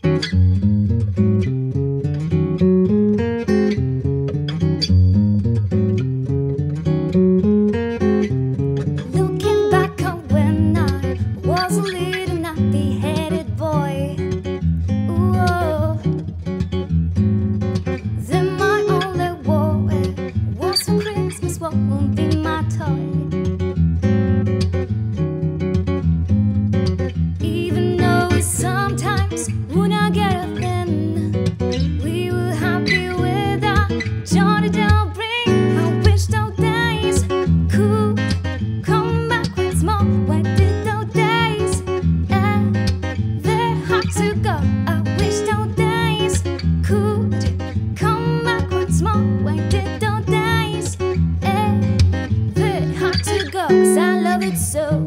Looking back on when I was a little nappy-headed boy. Ooh, then my only worry was for Christmas what would be my toy. Even though we sometimes would not get a thing, we were happy with our joy don't bring. I wish those days could come back once more. When did those days ever have to go? I wish those days could come back once more. When did those days ever have to go? 'Cause I love it so.